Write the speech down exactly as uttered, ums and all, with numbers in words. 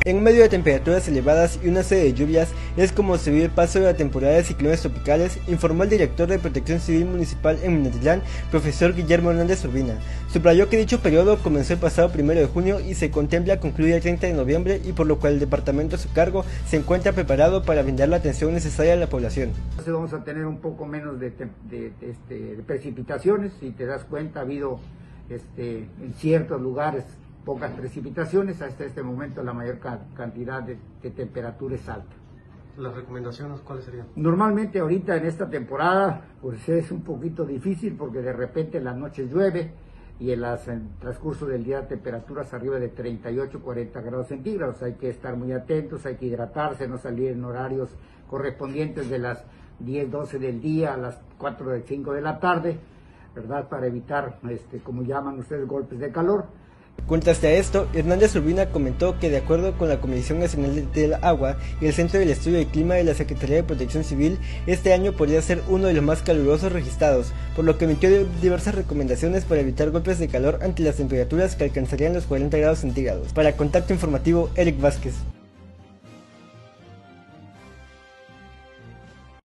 En medio de temperaturas elevadas y una serie de lluvias, es como se vive el paso de la temporada de ciclones tropicales, informó el director de Protección Civil Municipal en Minatitlán, profesor Guillermo Hernández Urbina. Subrayó que dicho periodo comenzó el pasado primero de junio y se contempla concluir el treinta de noviembre, y por lo cual el departamento a su cargo se encuentra preparado para brindar la atención necesaria a la población. Entonces vamos a tener un poco menos de, de, de, este, de precipitaciones. Si te das cuenta, ha habido este, en ciertos lugares pocas precipitaciones. Hasta este momento la mayor ca cantidad de, de temperatura es alta. ¿Las recomendaciones cuáles serían? Normalmente ahorita en esta temporada pues es un poquito difícil porque de repente en las noches llueve y en, las, en el transcurso del día temperaturas arriba de treinta y ocho, cuarenta grados centígrados. Hay que estar muy atentos, hay que hidratarse, no salir en horarios correspondientes de las diez, doce del día a las cuatro, cinco de la tarde, ¿verdad? Para evitar, este, como llaman ustedes, golpes de calor. Contraste a esto, Hernández Urbina comentó que de acuerdo con la Comisión Nacional del Agua y el Centro del Estudio del Clima de la Secretaría de Protección Civil, este año podría ser uno de los más calurosos registrados, por lo que emitió diversas recomendaciones para evitar golpes de calor ante las temperaturas que alcanzarían los cuarenta grados centígrados. Para Contacto Informativo, Eric Vázquez.